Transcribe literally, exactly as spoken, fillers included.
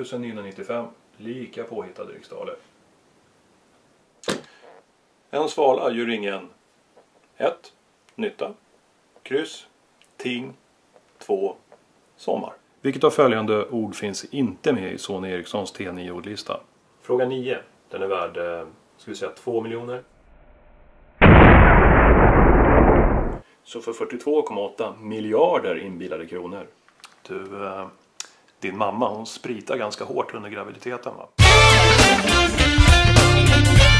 tusen niohundranittiofem. Lika påhittade riksdaler. En svala gör ringen ett. Nytta. Kryss. Ting. två. Sommar. Vilket av följande ord finns inte med i Sony Ericssons T nio-ordlista? Fråga nio. Den är värd, ska vi säga, två miljoner. Så för fyrtiotvå komma åtta miljarder inbilade kronor. Du, eh, din mamma, hon spritar ganska hårt under graviditeten, va?